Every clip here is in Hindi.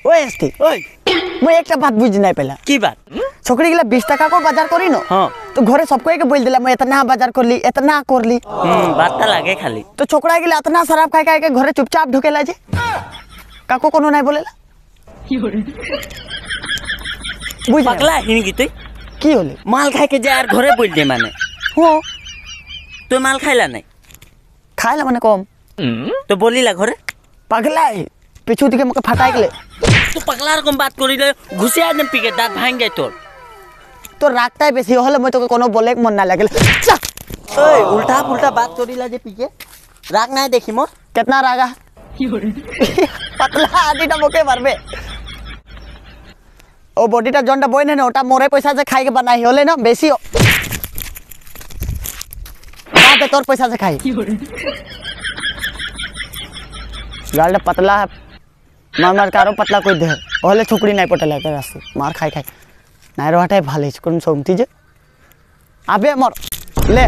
ओए एसटी ओए मैं एक बात बुझ नहीं पेला की बात छोकरी गिला 20 टका को बाजार करी न हां तो घरे सबको एक बोल दिला मैं इतना बाजार करली इतना करली बात त लागे खाली तो छोकरा गिला इतना शराब खाए खाए के घरे चुपचाप ढुकेला जे काको कोनो नहीं बोलेला बुझ पगला हिन गीते की होले माल खाए के जा यार घरे बोल दे माने हो तो माल खाइला नहीं खाइला माने कम तो बोलीला घरे पगला है पिछु दिखे मके फटाई गेले तो पगला रकम बात करिले घुसिया ने पीके दांत भांग गए तो रागता है बेसी होले मैं तो कोनो बोले मन ना लागल ओए उल्टा पुल्टा बात करिला जे पीके राग ना देखी मोर कितना रागा पतला आदीटा मोके मारबे ओ बॉडीटा जंडा बय ने ओटा मोरे पैसा से खाई के बनाई होले ना बेसी बात तोर पैसा से खाई गालडा पतला है मार मार कारो पतला कोई दे होले छोकरी नहीं पटला के रास्ते मार खाई खाई नाय रहटे भाले कोन सोमती जे आबे मोर ले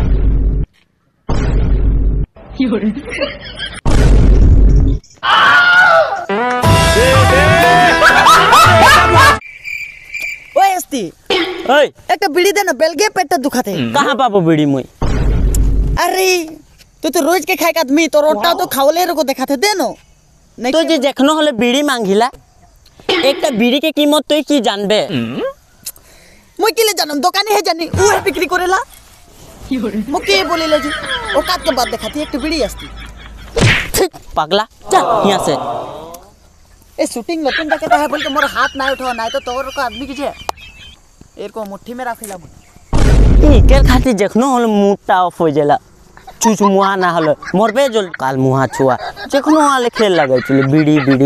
ओए एसटी ओए एक बीड़ी दे ना बेलगे पेट दुखाते कहां पाबो बीड़ी मुई अरे तू तो रोज के खाए का आदमी तो रोटा तो खावले रो को देखाते दे नो नहीं तो जे देखनो हले बीड़ी मांगिला एकटा बीड़ी के कीमत तो की जानबे मुई केले जानम दुकाने है जानी उ है बिक्री करेला मो के बोलेला जी औकात के बात देखाती एक बीड़ी आस्ती पगला चल यहां से ए शूटिंग लटिंग का कहता है बोल के मोर हाथ ना उठाओ ना तो तोर को आदमी की जे एर को मुट्ठी में राखिला ई केर खाती देखनो हले मुट्टा ऑफ हो जाला चुचु मुहा ना हले मोरबे जल काल मुहा छुआ देखनो वाले खेल लगे चले बीड़ी बीड़ी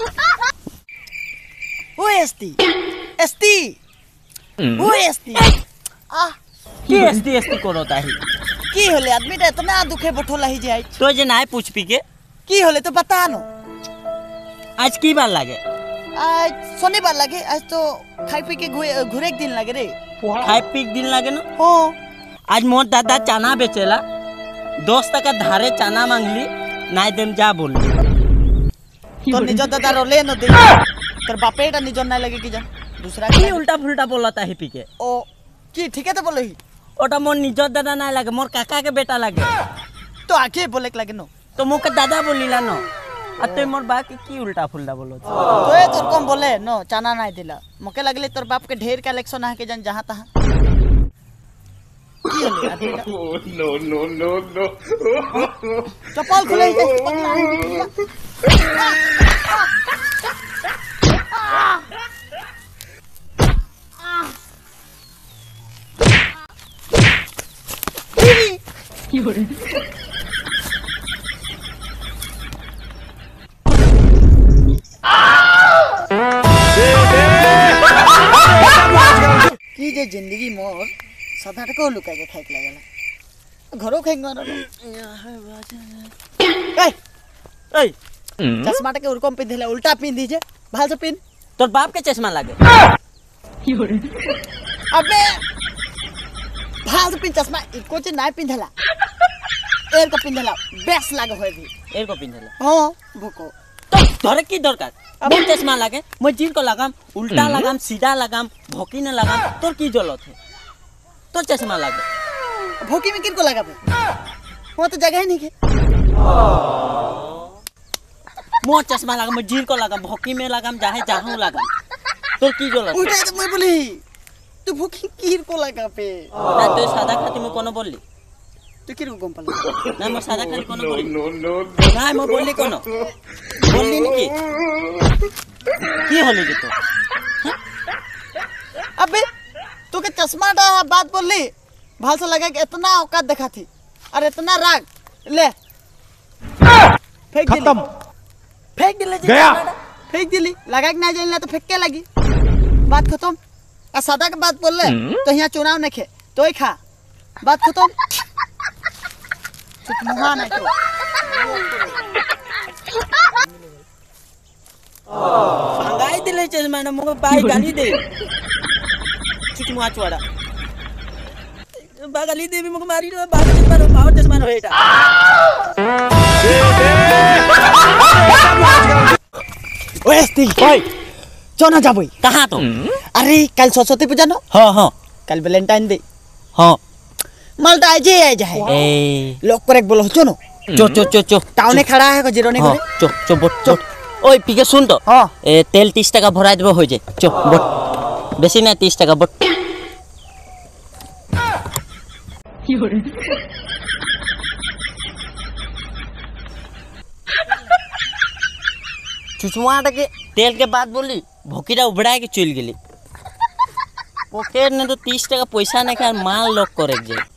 ओ एसटी एसटी ओ एसटी आ की एसटी करता है की होले आदमी त इतना दुखे बठोला ही जाय तो जे नाय पूछ पी के की होले तो बता नो आज की बार लागे आज शनिवार लागे आज तो खाई पी के घुरे एक दिन लागे रे खाई पी दिन लागे ना हो आज मोर दादा चना बेचेला 10 टका धारे चना मांगली नाय देम जा बोल तो निज दादा रोले न दे तोर बापेटा निज ना लगे की जा दूसरा की उल्टा फुल्टा बोलता है पी के ओ की ठीक है तो बोलही ओटा मोर निज दादा ना लागे मोर काका के बेटा लागे तो आके बोले के लागे नो तो मोके दादा बोलिला न अते मोर बा के की उल्टा फुल्टा बोलत तो ए तोर कम बोले नो चना ना दिला मके लगले तोर बाप के ढेर कलेक्शन है के जन जहां तहां की होले आदमी नो नो नो नो चप्पल खुले ही की जे जिंदगी मोर साधारण को लुका के खाइक लागला घरो खाइंगा न ए ए चश्मा के उरकम पिंधेला उल्टा पिंधी जे भाल से पिन तोर बाप के चश्मा लागे अबे भाल से पिन चश्मा इको जे नाय पिंधेला एर को पिंधेला बेस लागे होय भी एर को पिंधेला हां भूको तो धरे की दरकार मोर चश्मा लागे मैं जिन को लगाम उल्टा लगाम सीधा लगाम भोकी न लगाम तोर की जरूरत है तोर चश्मा लागे भोकी में किन को लगाबे वो तो जगह ही नहीं के मोर चश्मा लगाम मैं जिन को लगाम भोकी में लगाम चाहे जहां लगाम तोर की जरूरत उल्टा तो मैं बोली तू भोकी किर को लगाबे ना तो सादा खाती में कोनो बोलली तू किर को गंपल ना मैं सादा खाली कोनो बोलली नो नो ना मैं बोलली कोनो बोलली नहीं की होले जे तो अबे तू के चश्मा दा बात बोलली भाल से लगा के इतना औकात दिखा थी और इतना राग ले फेंक खत्म फेंक दिले गया फेंक दिली लगा के ना जाइला तो फेंक के लगी बात खत्म आ सादा के बात बोल ले तो यहाँ चुनाव नहीं खे तो ही खा बात खत्म चुप मुहा नहीं तो भंगाई दिले चश्मा ने मुको बाई गाली दे चुच मुआ चोड़ा बागाली देवी मुको मारी रो बाग चश्मा रो पावर चश्मा रो एटा ओए एसटी ओए चो ना जाबई कहाँ तो अरे कल सरस्वती पूजा न हाँ हाँ कल वैलेंटाइन डे हाँ मालटा आज ही आ जाए ए लोग को एक बोलो चो नो चो चो चो चो टाउने खड़ा है को जीरो ने हाँ करे चो चो बोट चो ओए पीके सुन तो हाँ ए तेल 30 টাকা ভরাই দেব হয়ে যায় চো বট বেশি না 30 টাকা বট चुचुआटाके तेल के बाद बोली भोकीरा उबड़ा के चल गेली पकेट ने तो 30 টাকা পয়সা नहीं माल लॉक करे जे